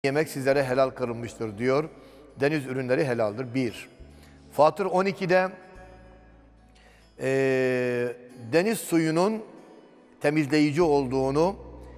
Yemek sizlere helal kılınmıştır diyor. Deniz ürünleri helaldir. 1. Fatır 12'de deniz suyunun temizleyici olduğunu,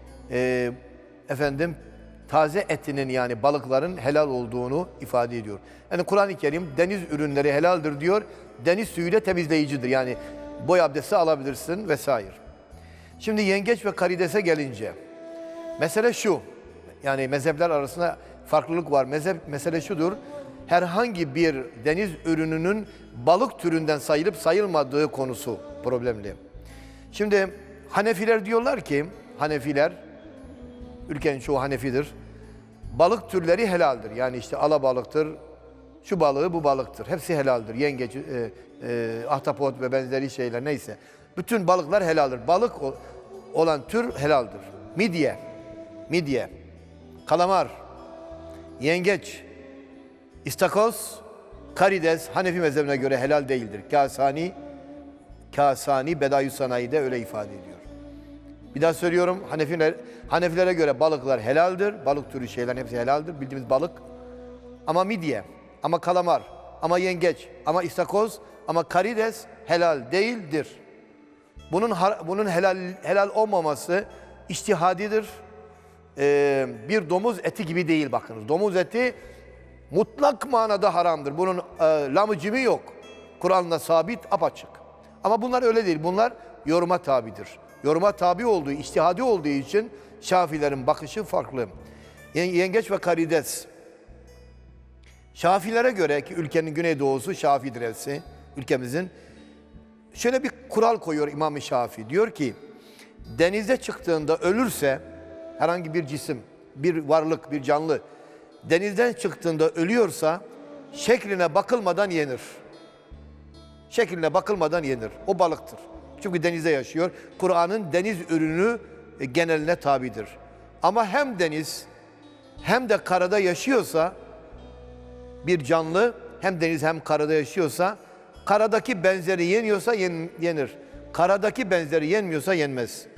taze etinin yani balıkların helal olduğunu ifade ediyor. Yani Kur'an-ı Kerim deniz ürünleri helaldir diyor. Deniz suyu da temizleyicidir. Yani boy abdesti alabilirsin vesaire. Şimdi yengeç ve karidese gelince mesele şu. Yani mezhepler arasında farklılık var. Mesele şudur. Herhangi bir deniz ürününün balık türünden sayılıp sayılmadığı konusu problemli. Şimdi Hanefiler diyorlar ki, ülkenin çoğu Hanefidir. Balık türleri helaldir. Yani işte alabalıktır, şu balığı bu balıktır. Hepsi helaldir. Yengeç, ahtapot ve benzeri şeyler neyse. Bütün balıklar helaldir. Balık olan tür helaldir. Midye, kalamar, yengeç, istakoz, karides Hanefi mezhebine göre helal değildir. Kasani Bedayü Sanayi'de öyle ifade ediyor. Bir daha söylüyorum, Hanefilere göre balıklar helaldir. Balık türü şeylerin hepsi helaldir. Bildiğimiz balık. Ama midye, ama kalamar, ama yengeç, ama istakoz, ama karides helal değildir. Bunun helal olmaması içtihadidir. Bir domuz eti gibi değil bakınız. Domuz eti mutlak manada haramdır. Bunun lamıcımı yok. Kur'an'da sabit, apaçık. Ama bunlar öyle değil. Bunlar yoruma tabidir. Yoruma tabi olduğu, içtihadi olduğu için Şafilerin bakışı farklı. Yengeç ve karides. Şafilere göre ki ülkenin güneydoğusu Şafi'dir hepsi, ülkemizin. Şöyle bir kural koyuyor İmam-ı Şafii. Diyor ki denize çıktığında ölürse herhangi bir cisim, bir varlık, bir canlı denizden çıktığında ölüyorsa şekline bakılmadan yenir. Şekline bakılmadan yenir. O balıktır. Çünkü denizde yaşıyor. Kur'an'ın deniz ürünü geneline tabidir. Ama hem deniz hem de karada yaşıyorsa bir canlı hem deniz hem karada yaşıyorsa karadaki benzeri yeniyorsa yenir. Karadaki benzeri yenmiyorsa yenmez.